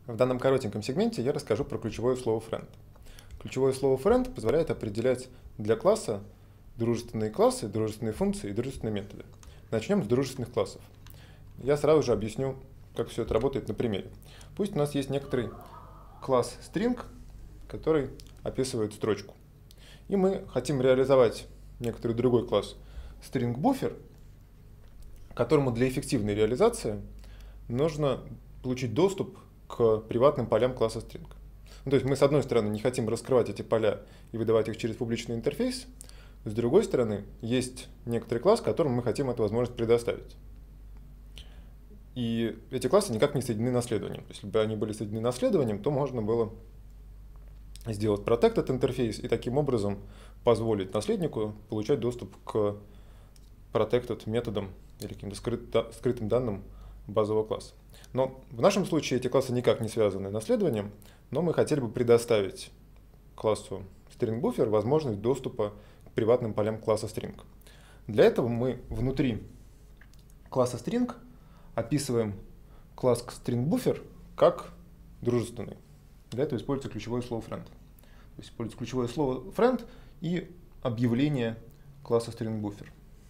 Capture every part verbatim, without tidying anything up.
В данном коротеньком сегменте я расскажу про ключевое слово friend. Ключевое слово friend позволяет определять для класса дружественные классы, дружественные функции и дружественные методы. Начнем с дружественных классов. Я сразу же объясню, как все это работает на примере. Пусть у нас есть некоторый класс string, который описывает строчку. И мы хотим реализовать некоторый другой класс string buffer, которому для эффективной реализации нужно получить доступ к приватным полям класса string. Ну, то есть мы, с одной стороны, не хотим раскрывать эти поля и выдавать их через публичный интерфейс, с другой стороны, есть некоторый класс, которому мы хотим эту возможность предоставить. И эти классы никак не соединены наследованием. Если бы они были соединены наследованием, то можно было сделать protected интерфейс и таким образом позволить наследнику получать доступ к protected методам или каким-то скрыт, скрытым данным базового класса. Но в нашем случае эти классы никак не связаны с наследованием, но мы хотели бы предоставить классу string_buffer возможность доступа к приватным полям класса string. Для этого мы внутри класса string описываем класс string_buffer как дружественный. Для этого используется ключевое слово friend. То есть используется ключевое слово friend и объявление класса string_buffer.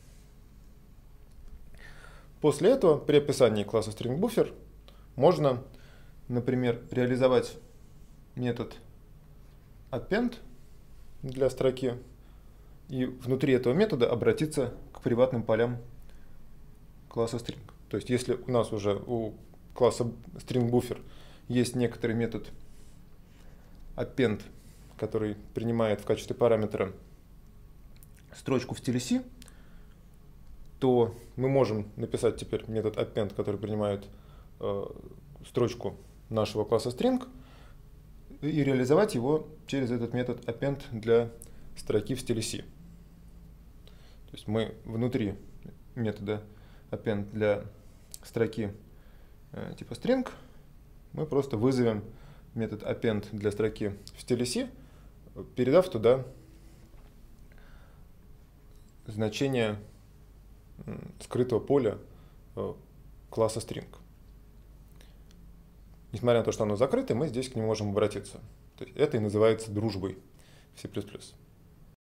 После этого при описании класса string_buffer можно, например, реализовать метод append для строки и внутри этого метода обратиться к приватным полям класса string. То есть если у нас уже у класса string_buffer есть некоторый метод append, который принимает в качестве параметра строчку в стиле C, то мы можем написать теперь метод append, который принимает э, строчку нашего класса string, и реализовать его через этот метод append для строки в стиле C. То есть мы внутри метода append для строки э, типа string мы просто вызовем метод append для строки в стиле C, передав туда значение скрытого поля класса string. Несмотря на то, что оно закрыто, мы здесь к нему можем обратиться. То есть это и называется дружбой в C++.